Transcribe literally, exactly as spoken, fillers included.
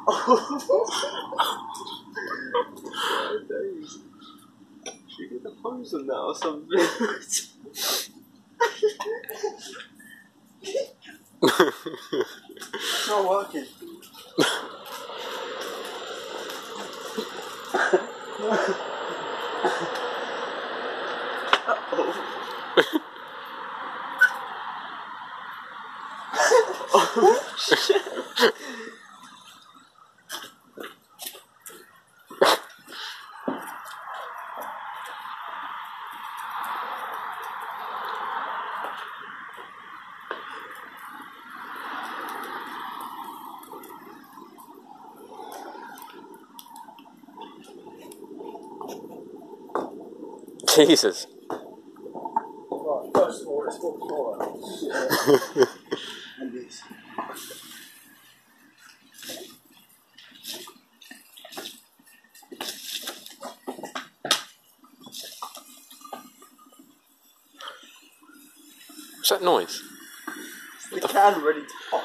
Days. Should we get the hose on that or something? It's not working. Oh shit. Jesus. Right, first of all, let's walk forward. And this. What's that noise? It's the can ready to pop.